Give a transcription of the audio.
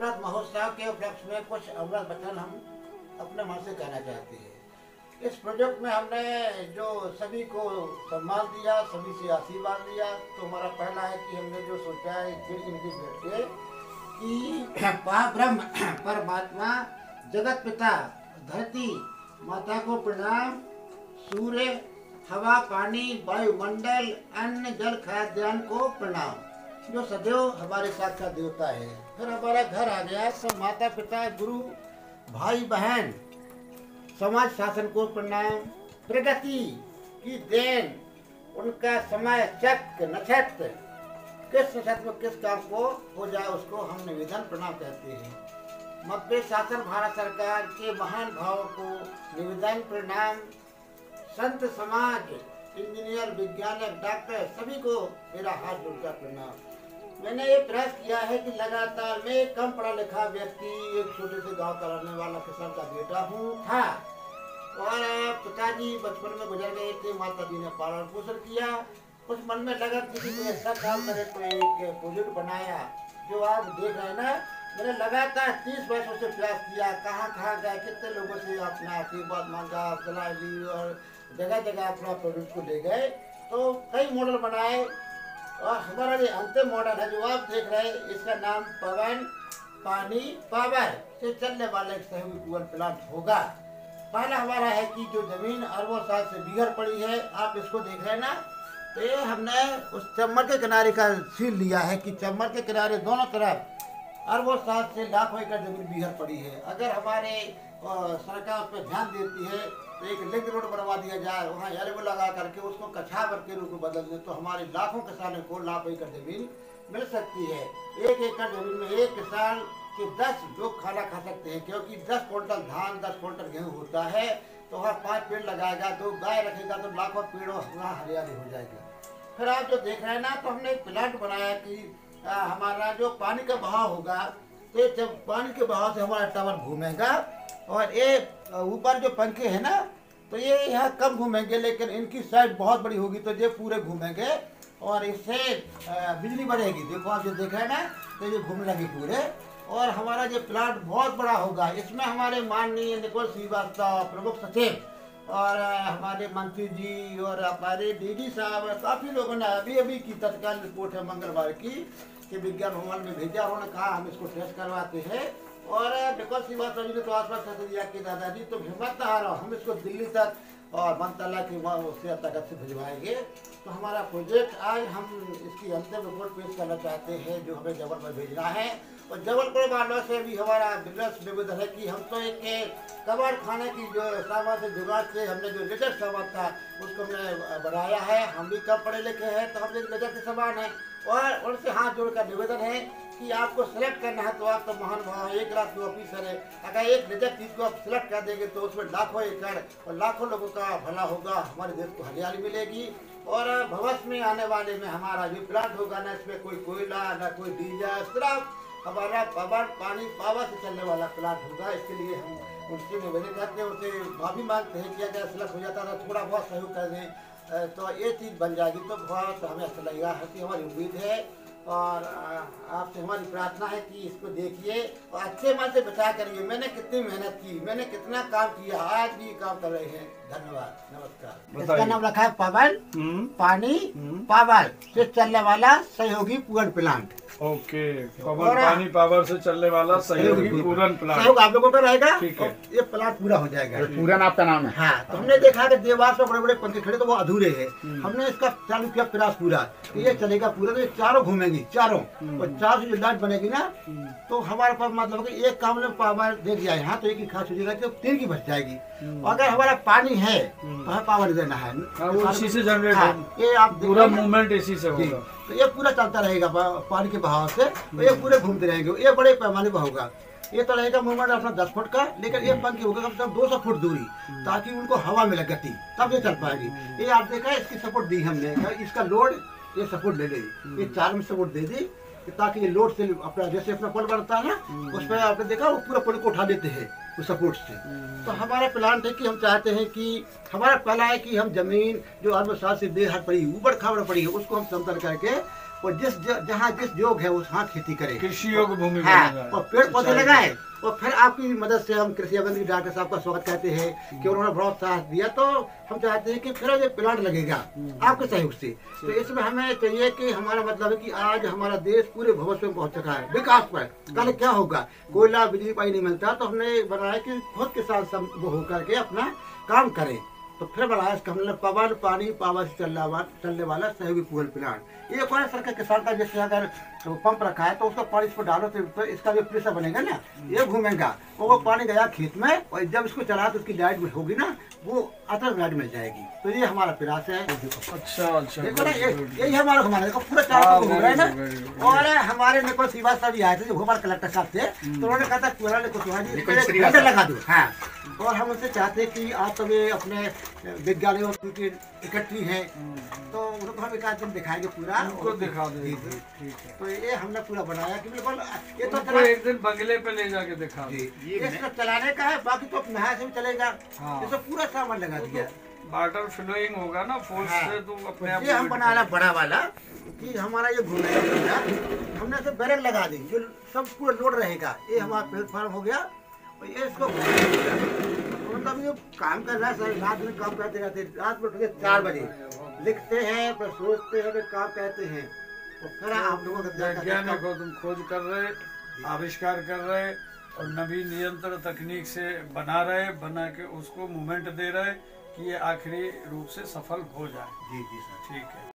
अमृत महोत्सव के उपलक्ष्य में कुछ अमृत वचन हम अपने मन से कहना चाहते हैं। इस प्रोजेक्ट में हमने जो सभी को सम्मान दिया, सभी से आशीर्वाद लिया। तो हमारा पहला है कि हमने जो सोचा है इनकी बैठ के कि ब्रह्म परमात्मा जगत पिता धरती माता को प्रणाम, सूर्य हवा पानी वायुमंडल अन्न जल खाद्यान्न को प्रणाम, जो सदैव हमारे साक्षात देवता है। फिर हमारा घर आ गया, सब माता पिता गुरु भाई बहन समाज शासन को प्रणाम, प्रगति की देन उनका समय चक्र नक्षत्र किस नक्षत्र में किस काम को हो जाए उसको हम निवेदन प्रणाम कहते हैं। मध्य शासन भारत सरकार के महान भावों को निवेदन प्रणाम, संत समाज इंजीनियर वैज्ञानिक डॉक्टर सभी को मेरा हाथ जोड़कर प्रणाम। मैंने ये प्रयास किया है कि लगातार मैं कम पढ़ा लिखा व्यक्ति, एक छोटे से गांव का रहने वाला किसान का बेटा हूँ था और पिताजी बचपन में गुजर गए थे, माता जी ने पालन पोषण किया। कुछ मन में लगा किसी को ऐसा काम करे तो एक प्रोजेक्ट बनाया जो आप देख रहे हैं ना। मैंने लगातार 30 वर्षों से प्रयास किया, कहाँ गए, कितने लोगों से अपना आशीर्वाद मांगा, सलाह ली और जगह जगह अपना प्रोजेक्ट को ले गए। तो कई मॉडल बनाए और हमारा जो अंतिम मॉडल है जो आप देख रहे हैं इसका नाम पवन पानी पावर से चलने वाला एक सहयोगी कुआं प्लांट होगा। पहला हमारा है कि जो जमीन अरबों साल से बिगड़ पड़ी है, आप इसको देख रहे हैं ना, तो ये हमने उस चम्मर के किनारे का सील लिया है कि चम्मर के किनारे दोनों तरफ अरबों साल से लाखों एकड़ जमीन बिगड़ पड़ी है। अगर हमारे सरकार उस पर ध्यान देती है तो एक लिंक रोड बनवा दिया जाए, वहाँ एलबो लगा करके उसको कछावर के रूप में बदल दें तो हमारे लाखों किसानों को लाखों एकड़ जमीन मिल सकती है। 1 एकड़ जमीन में एक किसान के 10 लोग खाना खा सकते हैं, क्योंकि 10 क्विंटल धान 10 क्विंटल गेहूँ होता है तो वहाँ 5 पेड़ लगाएगा, 2 गाय रखेगा तो लाखों पेड़ों वहाँ हरियाली हो जाएगी। फिर आप जो देख रहे हैं ना, तो हमने एक प्लांट बनाया कि हमारा जो पानी का बहाव होगा तो जब पानी के बहाव से हमारा टावर घूमेगा और ये ऊपर जो पंखे हैं ना तो ये यहाँ कम घूमेंगे, लेकिन इनकी साइड बहुत बड़ी होगी तो ये पूरे घूमेंगे और इससे बिजली बढ़ेगी। देखो आप जो देख रहे हैं ना, तो ये घूमने लगे पूरे। और हमारा जो प्लांट बहुत बड़ा होगा, इसमें हमारे माननीय निकोल श्रीवास्तव प्रमुख सचिव और हमारे मंत्री जी और हमारे डीडी साहब, काफ़ी लोगों ने अभी की तत्काल रिपोर्ट है मंगलवार की कि विज्ञान भवन में भेजा, उन्होंने कहा हम इसको टेस्ट करवाते हैं। और निकोल श्रीवास्तव जी ने तो आसपास दिया कि दादाजी तुम हिम्मत ना हारो, हम इसको दिल्ली तक और मनतला की उससे तक से भिजवाएंगे। तो हमारा प्रोजेक्ट आज हम इसकी अंतिम रिपोर्ट पेश करना चाहते हैं जो हमें जबलपुर भेजना है। और जबलपुर वालों से भी हमारा विनम्र निवेदन है कि हम तो एक कबाड़ खाने की जो सामान से जुगाड़ से हमने जो लेटेस्ट सामान था उसको हमने बनाया है। हम भी कम पढ़े लिखे हैं तो हम एक लेटेस्ट सामान है और उनसे हाथ जोड़कर निवेदन है कि आपको सेलेक्ट करना है तो आप तो महान भाव 1 लाख के ऑफिसर है, अगर एक निजत चीज़ को आप सिलेक्ट कर देंगे तो उसमें लाखों एकड़ और लाखों लोगों का भला होगा, हमारे देश को हरियाली मिलेगी। और भविष्य में आने वाले में हमारा जो प्लांट होगा ना, इसमें कोई कोयला ना कोई डीजल, सिर्फ हमारा पवन पानी पावर से चलने वाला प्लांट होगा। इसके लिए हम उनसे निवेदन करते हैं, उनसे माफ़ी मांगते हैं कि अगर सिलेक्ट हो जाता है थोड़ा बहुत सहयोग कर दें तो ये चीज़ बन जाएगी तो बहुत हमें अच्छा लगेगा, ऐसी हमारी उम्मीद है। और आपसे हमारी प्रार्थना है कि इसको देखिए और अच्छे मन से बचा करिए। मैंने कितनी मेहनत की, मैंने कितना काम किया, आज भी काम कर रहे हैं। धन्यवाद, नमस्कार। इसका नाम रखा है पवन पानी पावर से चलने वाला सहयोगी पूरन प्लांट। ओके, पवन पानी पावर से चलने वाला सहयोगी पूरन प्लांट। सहयोग आप लोगों का रहेगा, ठीक है। ये प्लांट पूरा हो जाएगा। पूरन आपका नाम है? हाँ, तो हमने देखा कि देवास में बड़े बड़े पंखे खड़े तो वो अधूरे हैं, हमने इसका चालू किया प्रयास पूरा, ये चलेगा पूरा। तो ये चारों घूमेंगी चारों, और 4 जो लाइट बनेगी ना तो हमारे पास मतलब एक काम में पावर दे दिया है, तो एक ही खास हो जाएगा तो 3 की बच जाएगी। अगर हमारा पानी है तो हमें पावर देना है, वो इसी से जनरेट है। ये आप पूरा मूवमेंट इसी से होगा, तो ये पूरा चलता रहेगा पानी के बहाव से, तो ये पूरे घूमते रहेंगे। ये बड़े पैमाने पर होगा, ये तो रहेगा मूवमेंट अपना 10 फुट का, लेकिन ये पंखी होगा कम से कम 200 फुट दूरी, ताकि उनको हवा मिले गति, तब ये चल पाएगी। ये आप देखा इसकी सपोर्ट दी हमने, इसका लोड ये सपोर्ट ले लेगी, ये 4 में सपोर्ट दे दी ताकि ये लोड से अपना जैसे अपना पुल बनता है ना, उसमें आपने देखा वो पूरा पुल को उठा लेते हैं उस सपोर्ट से। तो हमारा प्लान है कि हम चाहते हैं कि हमारा पहला है कि हम जमीन जो 8 साल से बेहद पड़ी ऊबड़ खाबड़ पड़ी है उसको हम समतल करके और जहाँ जिस योग है वहाँ खेती करे, कृषि योग भूमि हाँ, बनाए। और पेड़ पौधे लगाए। और फिर आपकी मदद से हम कृषि मंत्री डॉक्टर साहब का स्वागत करते हैं कि उन्होंने बहुत साथ दिया, तो हम चाहते हैं कि फिर ये प्लांट लगेगा आपके सहयोग से। तो इसमें हमें चाहिए कि हमारा मतलब है कि आज हमारा देश पूरे भविष्य में पहुंच चुका है विकास पर। कल क्या होगा, कोयला बिजली पानी नहीं मिलता, तो हमने बनाया कि खुद के साथ सब वो होकर के अपना काम करें। तो फिर बनाया हमने पवन पानी पावर से चलने वाला सहयोगी कूल प्लांट। ये कौन सरकार किसान का जैसे अगर पंप रखा है तो उसको पानी इस पर डालो तो इसका जो प्रेशर बनेगा ना, ये घूमेगा और वो पानी गया खेत में, और जब इसको चला तो उसकी लाइट होगी ना, वो अतर लाइट मिल जाएगी। तो ये हमारा प्रयास है। अच्छा देखो ना, यही हमारा घुमाने का पूरा चार घूम रहा है ना। और हमारे निकोल श्रीवास्तव जी आए थे जो भोपाल कलेक्टर साहब थे, तो उन्होंने कहा था कुछ लगा दो। हाँ, और हम उनसे चाहते कि आप सभी अपने विद्यालयों की इकट्ठी हैं, तो उनको हम एक आध दिन दिखाएंगे पूरा, उनको दिखा देंगे। ठीक है, तो ये हमने पूरा बनाया कि बिल्कुल ये तो उनको एक दिन बंगले पे ले जाके दिखा दें। ये सिर्फ चलाने का है, बाकी तो नहा से भी चलेगा। हाँ। ये पूरा सामान लगा दिया, वाटर फ्लोइंग होगा ना फोर्स से, तो अपने आप ये हम बना रहा बड़ा वाला कि हमारा ये घूमेगा। हमने तो बैरक लगा दी जो सब पूरा लोड रहेगा। ये हमारा प्लेटफॉर्म हो गया, और ये इसको मतलब ये काम कर रहा है, रात में काम करते रहते, रात में उठ के 4 बजे लिखते हैं, फिर सोचते हैं, फिर काम कहते हैं। और फिर आप लोगों का वैज्ञानिक हो, तुम खोज कर रहे, आविष्कार कर रहे और नवीन नियंत्रण तकनीक से बना के उसको मूवमेंट दे रहे कि ये आखिरी रूप से सफल हो जाए। जी जी सर, ठीक है।